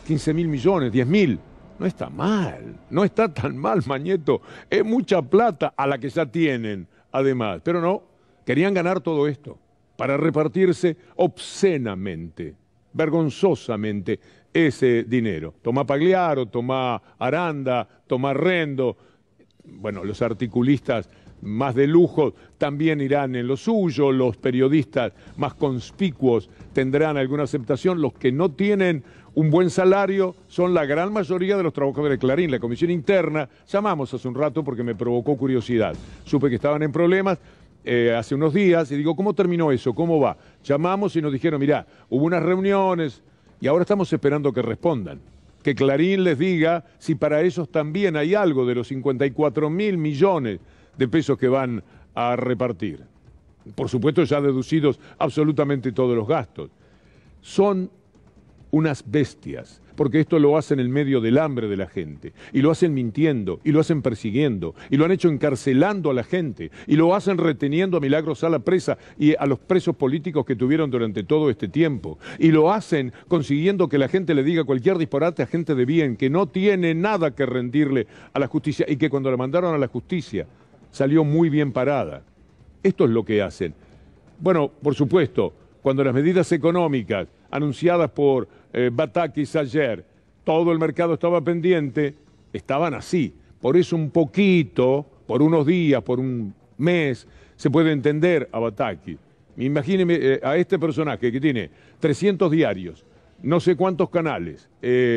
15.000 millones, 10.000. No está mal, no está tan mal, Mañeto. Es mucha plata a la que ya tienen, además. Pero no, querían ganar todo esto para repartirse obscenamente, vergonzosamente ese dinero. Tomá Pagliaro, tomá Aranda, tomá Rendo. Bueno, los articulistas más de lujo también irán en lo suyo, los periodistas más conspicuos tendrán alguna aceptación, los que no tienen un buen salario son la gran mayoría de los trabajadores de Clarín. La comisión interna, llamamos hace un rato porque me provocó curiosidad, supe que estaban en problemas hace unos días y digo, ¿cómo terminó eso? ¿Cómo va? Llamamos y nos dijeron, mirá, hubo unas reuniones y ahora estamos esperando que respondan. Que Clarín les diga si para ellos también hay algo de los 54.000 millones de pesos que van a repartir. Por supuesto, ya deducidos absolutamente todos los gastos. Son unas bestias, porque esto lo hacen en medio del hambre de la gente, y lo hacen mintiendo, y lo hacen persiguiendo, y lo han hecho encarcelando a la gente, y lo hacen reteniendo a Milagros Sala presa y a los presos políticos que tuvieron durante todo este tiempo, y lo hacen consiguiendo que la gente le diga cualquier disparate a gente de bien, que no tiene nada que rendirle a la justicia, y que cuando la mandaron a la justicia salió muy bien parada. Esto es lo que hacen. Bueno, por supuesto, cuando las medidas económicas anunciadas por Batakis ayer, todo el mercado estaba pendiente, estaban así. Por eso un poquito, por unos días, por un mes, se puede entender a Batakis. Imagínense a este personaje que tiene 300 diarios, no sé cuántos canales,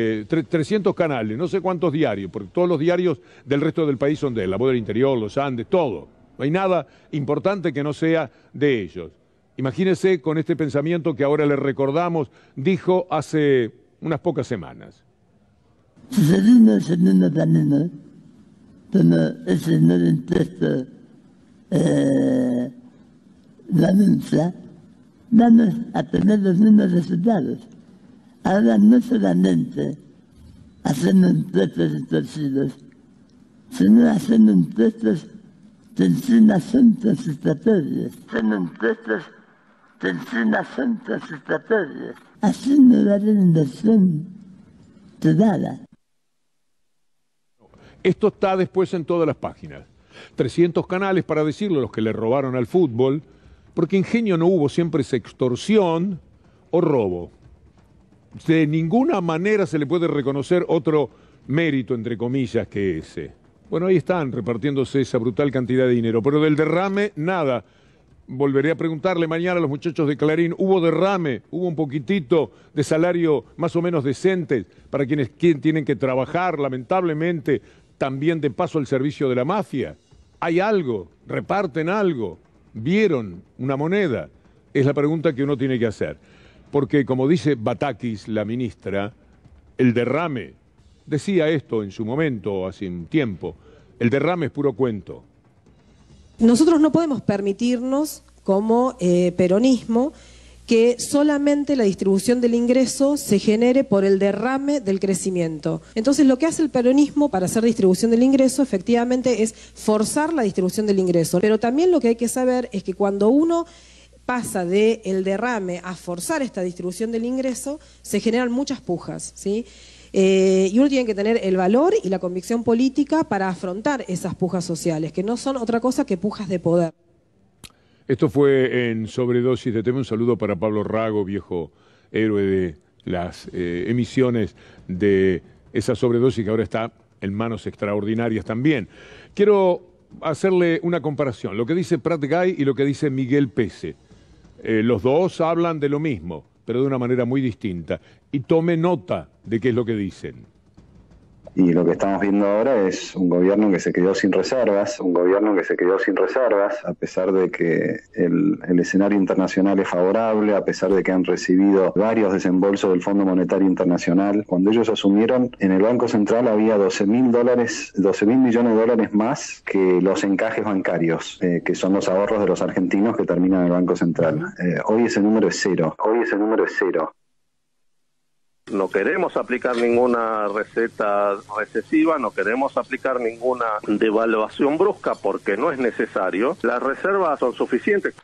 300 canales, no sé cuántos diarios, porque todos los diarios del resto del país son de él, La Voz del Interior, Los Andes, todo. No hay nada importante que no sea de ellos. Imagínense con este pensamiento que ahora le recordamos, dijo hace unas pocas semanas. La anuncia, vamos a tener los mismos resultados. Ahora no solamente hacemos impuestos retorcidos, sino hacemos impuestos que encima son transitatorios. Hacemos impuestos que encima son transitatorios. Así no va a haber inversión privada. Esto está después en todas las páginas. 300 canales para decirlo, los que le robaron al fútbol, porque ingenio no hubo, siempre es extorsión o robo. De ninguna manera se le puede reconocer otro mérito, entre comillas, que ese. Bueno, ahí están repartiéndose esa brutal cantidad de dinero, pero del derrame, nada. Volveré a preguntarle mañana a los muchachos de Clarín, ¿hubo derrame? ¿Hubo un poquitito de salario más o menos decente para quienes tienen que trabajar, lamentablemente, también de paso al servicio de la mafia? ¿Hay algo? ¿Reparten algo? ¿Vieron una moneda? Es la pregunta que uno tiene que hacer. Porque, como dice Batakis, la ministra, el derrame, decía esto en su momento, hace un tiempo, el derrame es puro cuento. Nosotros no podemos permitirnos, como peronismo, que solamente la distribución del ingreso se genere por el derrame del crecimiento. Entonces, lo que hace el peronismo para hacer distribución del ingreso, efectivamente, es forzar la distribución del ingreso. Pero también lo que hay que saber es que cuando uno pasa del derrame a forzar esta distribución del ingreso, se generan muchas pujas, ¿sí? Y uno tiene que tener el valor y la convicción política para afrontar esas pujas sociales, que no son otra cosa que pujas de poder. Esto fue en Sobredosis de Tema. Un saludo para Pablo Rago, viejo héroe de las emisiones de esa sobredosis que ahora está en manos extraordinarias también. Quiero hacerle una comparación, lo que dice Prat Gay y lo que dice Miguel Pese. Los dos hablan de lo mismo, pero de una manera muy distinta. Y tome nota de qué es lo que dicen. Y lo que estamos viendo ahora es un gobierno que se quedó sin reservas, a pesar de que el escenario internacional es favorable, a pesar de que han recibido varios desembolsos del Fondo Monetario Internacional. Cuando ellos asumieron, en el Banco Central había 12.000 millones de dólares más que los encajes bancarios, que son los ahorros de los argentinos que terminan en el Banco Central. Hoy ese número es cero. No queremos aplicar ninguna receta recesiva, no queremos aplicar ninguna devaluación brusca porque no es necesario. Las reservas son suficientes.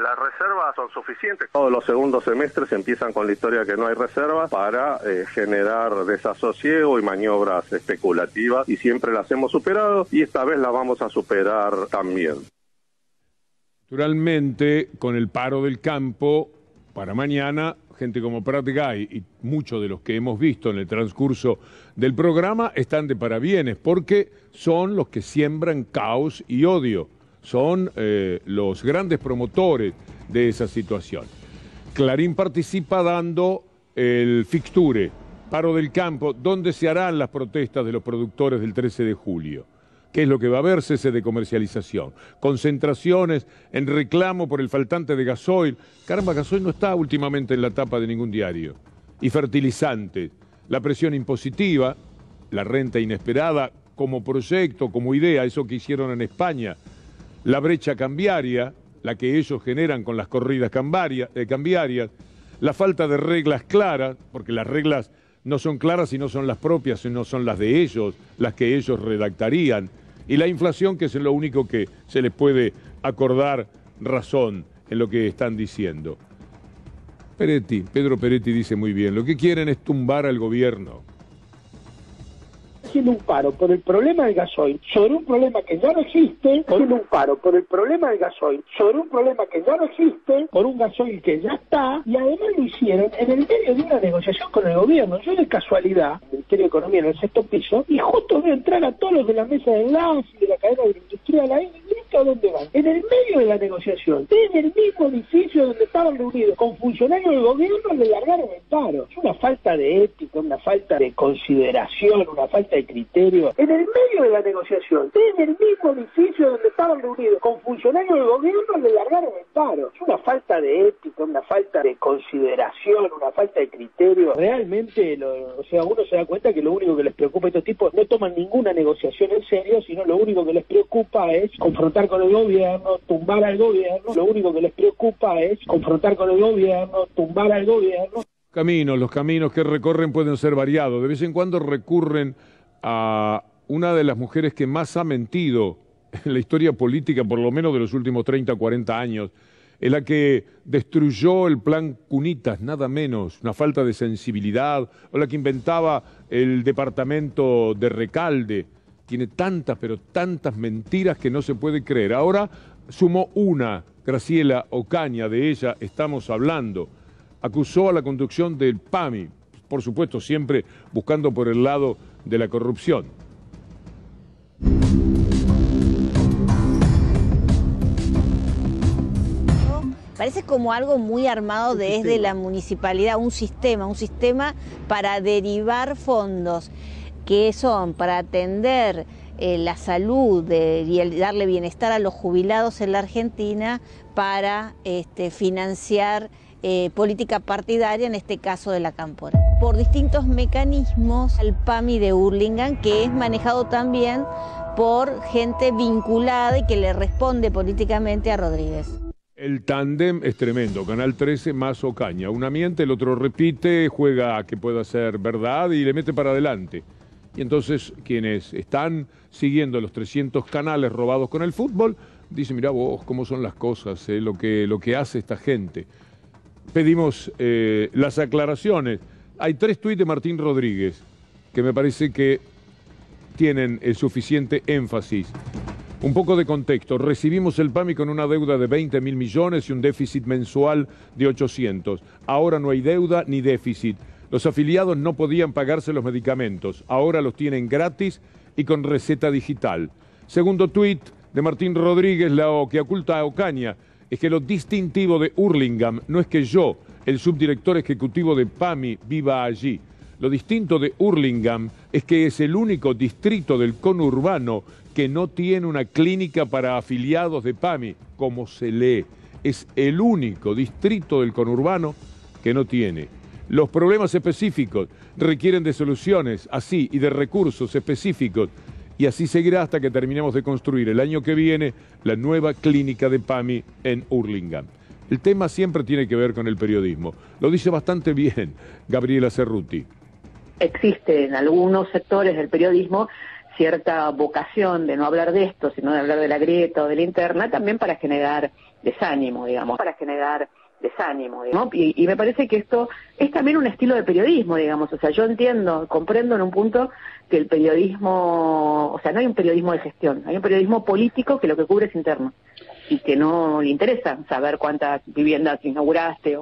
Todos los segundos semestres empiezan con la historia que no hay reservas para generar desasosiego y maniobras especulativas, y siempre las hemos superado y esta vez las vamos a superar también. Naturalmente, con el paro del campo, para mañana, gente como Prat Gay y muchos de los que hemos visto en el transcurso del programa están de parabienes, porque son los que siembran caos y odio, son los grandes promotores de esa situación. Clarín participa dando el fixture, paro del campo, donde se harán las protestas de los productores del 13 de julio. ¿Qué es lo que va a haber? Cese de comercialización, concentraciones en reclamo por el faltante de gasoil. Caramba, gasoil no está últimamente en la tapa de ningún diario. Y fertilizantes, la presión impositiva, la renta inesperada como proyecto, como idea, eso que hicieron en España, la brecha cambiaria, la que ellos generan con las corridas cambiarias, la falta de reglas claras, porque las reglas no son claras y no son las propias, sino son las de ellos, las que ellos redactarían, y la inflación, que es lo único que se les puede acordar razón en lo que están diciendo. Pedro Peretti dice muy bien, lo que quieren es tumbar al gobierno. Haciendo un paro por el problema del gasoil sobre un problema que ya no existe, haciendo un paro por el problema del gasoil sobre un problema que ya no existe, por un gasoil que ya está, y además lo hicieron en el medio de una negociación con el gobierno. Yo de casualidad, Ministerio de Economía en el 6º piso, y justo veo entrar a todos los de la mesa de enlace y de la cadena agroindustrial ahí, y ¿a dónde van? En el medio de la negociación, en el mismo edificio donde estaban reunidos con funcionarios del gobierno, le largaron el paro. Es una falta de ética, una falta de consideración, una falta de criterio. En el medio de la negociación, en el mismo edificio donde estaban reunidos con funcionarios del gobierno, le largaron el paro. Es una falta de ética, una falta de consideración, una falta de criterio. Realmente, uno se da cuenta que lo único que les preocupa a estos tipos, no toman ninguna negociación en serio, sino lo único que les preocupa es confrontar con el gobierno, tumbar al gobierno. Lo único que les preocupa es confrontar con el gobierno, tumbar al gobierno. Los caminos que recorren pueden ser variados. De vez en cuando recurren a una de las mujeres que más ha mentido en la historia política, por lo menos de los últimos 30 o 40 años, es la que destruyó el plan Cunitas, nada menos, una falta de sensibilidad, o la que inventaba el departamento de Recalde. Tiene tantas, pero tantas mentiras que no se puede creer. Ahora sumó una, Graciela Ocaña, de ella estamos hablando. Acusó a la conducción del PAMI, por supuesto siempre buscando por el lado de la corrupción. Parece como algo muy armado desde la municipalidad, un sistema para derivar fondos que son para atender la salud y darle bienestar a los jubilados en la Argentina, para financiar política partidaria, en este caso de la Cámpora, por distintos mecanismos al PAMI de Hurlingham, que es manejado también por gente vinculada y que le responde políticamente a Rodríguez. El tándem es tremendo, Canal 13 más Ocaña, una miente, el otro repite, juega a que pueda ser verdad y le mete para adelante. Y entonces quienes están siguiendo los 300 canales robados con el fútbol, dicen, mirá vos cómo son las cosas, lo que hace esta gente. Pedimos las aclaraciones. Hay 3 tuits de Martín Rodríguez que me parece que tienen el suficiente énfasis. Un poco de contexto. Recibimos el PAMI con una deuda de 20.000 millones y un déficit mensual de 800. Ahora no hay deuda ni déficit. Los afiliados no podían pagarse los medicamentos. Ahora los tienen gratis y con receta digital. Segundo tuit de Martín Rodríguez, lo que oculta a Ocaña es que lo distintivo de Hurlingham no es que yo, el subdirector ejecutivo de PAMI, viva allí. Lo distinto de Hurlingham es que es el único distrito del conurbano que no tiene una clínica para afiliados de PAMI, como se lee. Es el único distrito del conurbano que no tiene. Los problemas específicos requieren de soluciones así y de recursos específicos, y así seguirá hasta que terminemos de construir el año que viene la nueva clínica de PAMI en Hurlingham. El tema siempre tiene que ver con el periodismo. Lo dice bastante bien Gabriela Cerruti. existe en algunos sectores del periodismo cierta vocación de no hablar de esto, sino de hablar de la grieta o de la interna, también para generar desánimo, digamos, ¿no? Y me parece que esto es también un estilo de periodismo, digamos, o sea, yo comprendo en un punto que el periodismo, o sea, no hay un periodismo de gestión, hay un periodismo político que lo que cubre es interno y que no le interesa saber cuántas viviendas inauguraste.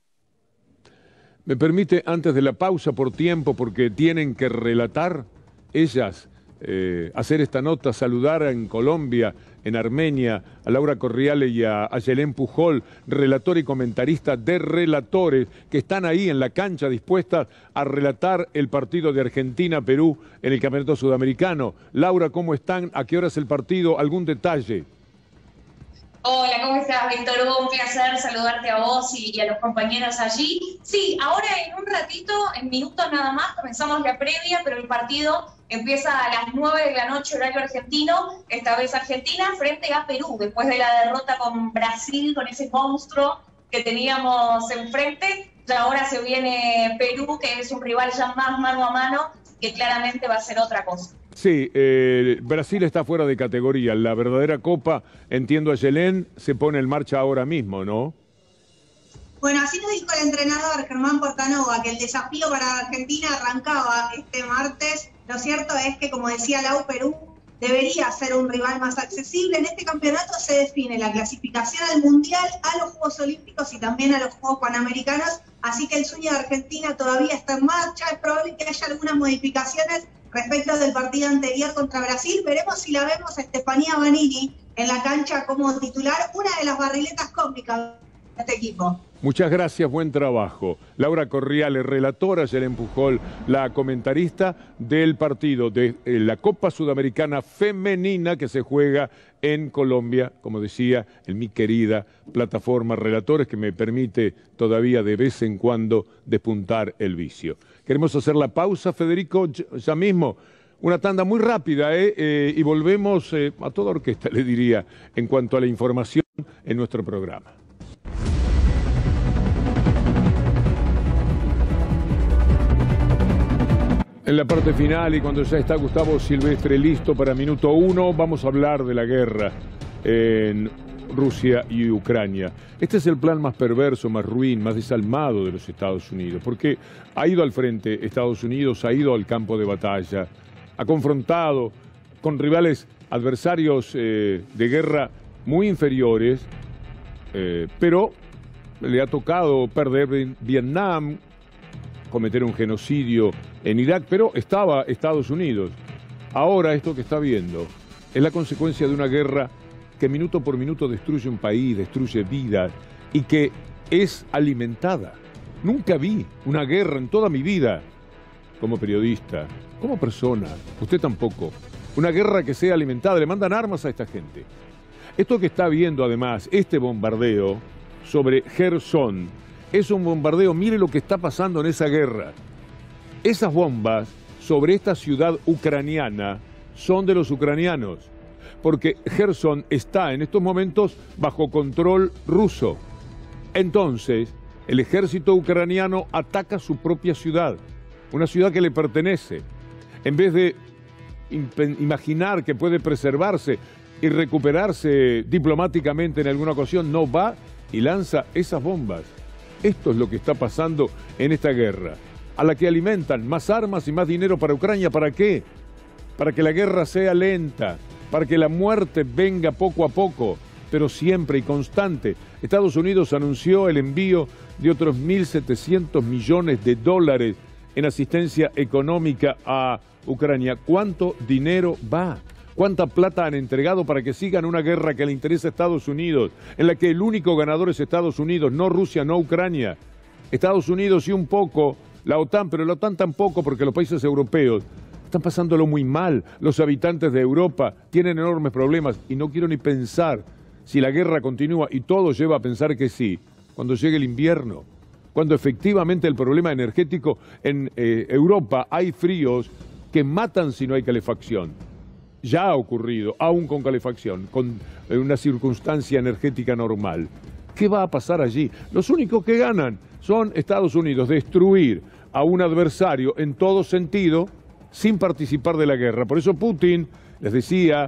Me permite, antes de la pausa por tiempo, porque tienen que relatar ellas, hacer esta nota, saludar en Colombia, en Armenia, a Laura Corriale y a Ayelén Pujol, relator y comentarista de Relatores, que están ahí en la cancha dispuestas a relatar el partido de Argentina-Perú en el Campeonato Sudamericano. Laura, ¿cómo están? ¿A qué hora es el partido? ¿Algún detalle? Hola, ¿cómo estás, Víctor? Un placer saludarte a vos y a los compañeros allí. Sí, ahora en un ratito, en minutos nada más, comenzamos la previa, pero el partido empieza a las 9 de la noche, horario argentino, esta vez Argentina, frente a Perú, después de la derrota con Brasil, con ese monstruo que teníamos enfrente. Ya ahora se viene Perú, que es un rival ya más mano a mano, que claramente va a ser otra cosa. Sí, Brasil está fuera de categoría. La verdadera Copa, entiendo a Ayelén, se pone en marcha ahora mismo, ¿no? Bueno, así nos dijo el entrenador Germán Portanova, que el desafío para Argentina arrancaba este martes. Lo cierto es que, como decía Lau, Perú debería ser un rival más accesible. En este campeonato se define la clasificación al Mundial, a los Juegos Olímpicos y también a los Juegos Panamericanos. Así que el sueño de Argentina todavía está en marcha. Es probable que haya algunas modificaciones respecto del partido anterior contra Brasil. Veremos si la vemos a Estefanía Banini en la cancha como titular, una de las barriletas cómicas de este equipo. Muchas gracias, buen trabajo. Laura Corriale, relatora, Ayelén Pujol, la comentarista del partido de la Copa Sudamericana Femenina que se juega en Colombia, como decía, en mi querida plataforma Relatores, que me permite todavía de vez en cuando despuntar el vicio. Queremos hacer la pausa, Federico, ya mismo. Una tanda muy rápida, y volvemos a toda orquesta, le diría, en cuanto a la información en nuestro programa. En la parte final y cuando ya está Gustavo Silvestre listo para minuto 1, vamos a hablar de la guerra en Rusia y Ucrania. Este es el plan más perverso, más ruin, más desalmado de los Estados Unidos, porque ha ido al frente Estados Unidos, ha ido al campo de batalla, ha confrontado con rivales, adversarios de guerra muy inferiores, pero le ha tocado perder Vietnam, cometer un genocidio en Irak, pero estaba Estados Unidos. Ahora esto que está viendo es la consecuencia de una guerra que minuto por minuto destruye un país, destruye vidas y que es alimentada. Nunca vi una guerra en toda mi vida, como periodista, como persona, usted tampoco, una guerra que sea alimentada, le mandan armas a esta gente. Esto que está viendo además, este bombardeo sobre Gerson, es un bombardeo, mire lo que está pasando en esa guerra. Esas bombas sobre esta ciudad ucraniana son de los ucranianos, porque Gerson está en estos momentos bajo control ruso. Entonces, el ejército ucraniano ataca su propia ciudad, una ciudad que le pertenece. En vez de imaginar que puede preservarse y recuperarse diplomáticamente en alguna ocasión, no va y lanza esas bombas. Esto es lo que está pasando en esta guerra, a la que alimentan más armas y más dinero para Ucrania. ¿Para qué? Para que la guerra sea lenta, para que la muerte venga poco a poco, pero siempre y constante. Estados Unidos anunció el envío de otros 1.700 millones de dólares en asistencia económica a Ucrania. ¿Cuánto dinero va? ¿Cuánta plata han entregado para que sigan una guerra que le interesa a Estados Unidos, en la que el único ganador es Estados Unidos, no Rusia, no Ucrania? Estados Unidos y un poco la OTAN, pero la OTAN tampoco, porque los países europeos están pasándolo muy mal. Los habitantes de Europa tienen enormes problemas y no quiero ni pensar si la guerra continúa, y todo lleva a pensar que sí, cuando llegue el invierno, cuando efectivamente el problema energético en Europa, hay fríos que matan si no hay calefacción. Ya ha ocurrido, aún con calefacción, con una circunstancia energética normal. ¿Qué va a pasar allí? Los únicos que ganan son Estados Unidos, destruir a un adversario en todo sentido sin participar de la guerra. Por eso Putin les decía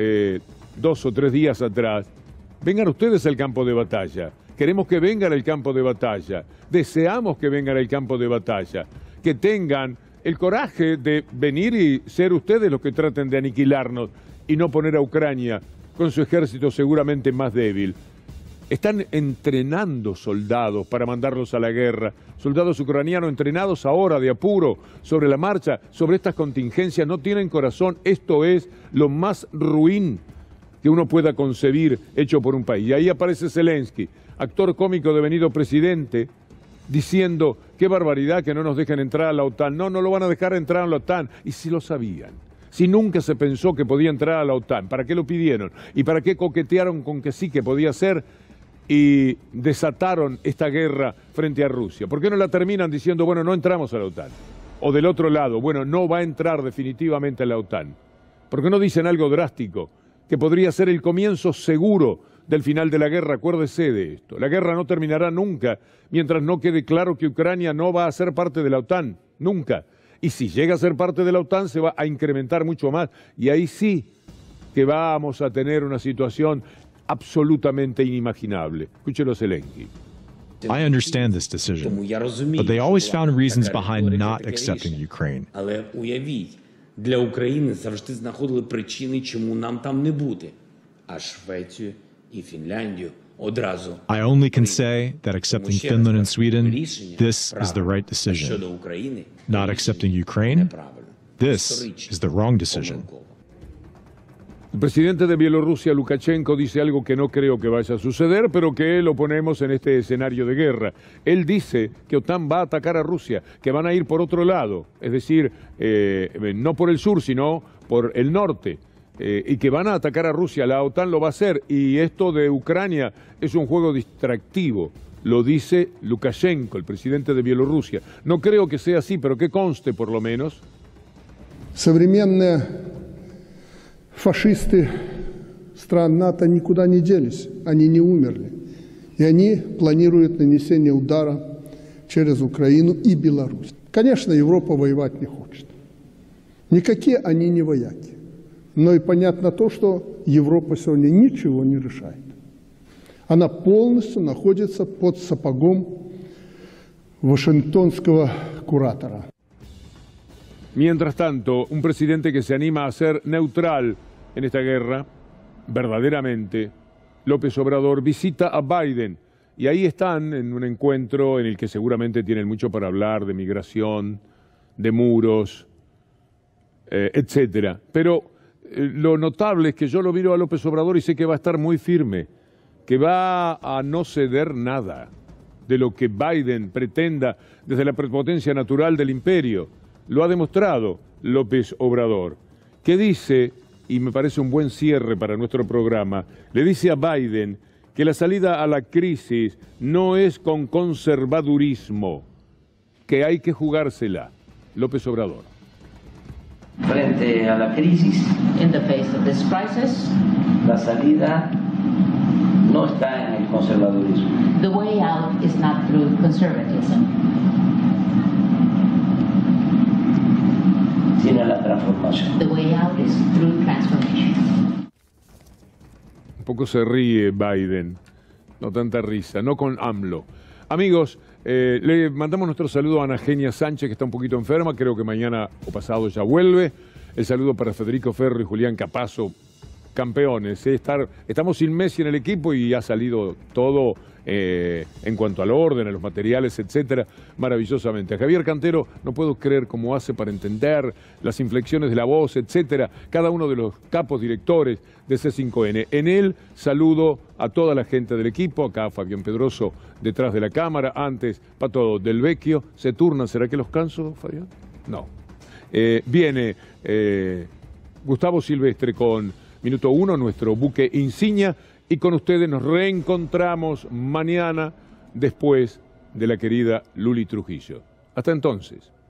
2 o 3 días atrás, vengan ustedes al campo de batalla, queremos que vengan al campo de batalla, deseamos que vengan al campo de batalla, que tengan el coraje de venir y ser ustedes los que traten de aniquilarnos y no poner a Ucrania con su ejército seguramente más débil. Están entrenando soldados para mandarlos a la guerra, soldados ucranianos entrenados ahora de apuro, sobre la marcha, sobre estas contingencias, no tienen corazón. Esto es lo más ruin que uno pueda concebir hecho por un país. Y ahí aparece Zelensky, actor cómico devenido presidente, diciendo, qué barbaridad que no nos dejen entrar a la OTAN. No, no lo van a dejar entrar a la OTAN. Y si lo sabían, si nunca se pensó que podía entrar a la OTAN, ¿para qué lo pidieron? ¿Y para qué coquetearon con que sí, que podía ser? Y desataron esta guerra frente a Rusia. ¿Por qué no la terminan diciendo, bueno, no entramos a la OTAN? O del otro lado, bueno, no va a entrar definitivamente a la OTAN. ¿Por qué no dicen algo drástico? Que podría ser el comienzo seguro del final de la guerra. Acuérdese de esto. La guerra no terminará nunca mientras no quede claro que Ucrania no va a ser parte de la OTAN. Nunca. Y si llega a ser parte de la OTAN se va a incrementar mucho más. Y ahí sí que vamos a tener una situación absolutamente inimaginable. Escúchelo, Zelensky. I understand this decision, but they always found reasons behind not accepting Ukraine. Але уявіть, для України завжди знаходили причини, чому нам там не бути. А Швецію і Фінляндію одразу. I only can say that accepting Finland and Sweden, this is the right decision. Not accepting Ukraine, this is the wrong decision. El presidente de Bielorrusia, Lukashenko, dice algo que no creo que vaya a suceder, pero que lo ponemos en este escenario de guerra. Él dice que OTAN va a atacar a Rusia, que van a ir por otro lado, es decir, no por el sur, sino por el norte, y que van a atacar a Rusia. La OTAN lo va a hacer, y esto de Ucrania es un juego distractivo. Lo dice Lukashenko, el presidente de Bielorrusia. No creo que sea así, pero que conste por lo menos. Фашисты стран НАТО никуда не делись, они не умерли. И они планируют нанесение удара через Украину и Беларусь. Конечно, Европа воевать не хочет. Никакие они не вояки. Но и понятно то, что Европа сегодня ничего не решает. Она полностью находится под сапогом вашингтонского куратора. Mientras tanto, un presidente que se anima a ser neutral en esta guerra, verdaderamente, López Obrador visita a Biden y ahí están en un encuentro en el que seguramente tienen mucho para hablar de migración, de muros, etcétera. Pero lo notable es que yo lo miro a López Obrador y sé que va a estar muy firme, que va a no ceder nada de lo que Biden pretenda desde la prepotencia natural del imperio. Lo ha demostrado López Obrador, que dice, y me parece un buen cierre para nuestro programa, le dice a Biden que la salida a la crisis no es con conservadurismo, que hay que jugársela. López Obrador. Frente a la crisis, la salida no está en el conservadurismo. The way out is not through conservatism. Tiene la transformación. The way out is through transformation. Un poco se ríe Biden, no tanta risa, no con AMLO. Amigos, le mandamos nuestro saludo a Ana Genia Sánchez, que está un poquito enferma, creo que mañana o pasado ya vuelve. El saludo para Federico Ferro y Julián Capazo, campeones. Estamos sin Messi en el equipo y ha salido todo en cuanto al orden, a los materiales, etcétera, maravillosamente. A Javier Cantero no puedo creer cómo hace para entender las inflexiones de la voz, etcétera, cada uno de los capos directores de C5N. En él saludo a toda la gente del equipo, acá Fabián Pedroso detrás de la cámara, antes Pato Del Vecchio. Se turnan, ¿será que los canso, Fabián? No. Viene Gustavo Silvestre con Minuto 1, nuestro buque insignia, y con ustedes nos reencontramos mañana después de la querida Luli Trujillo. Hasta entonces.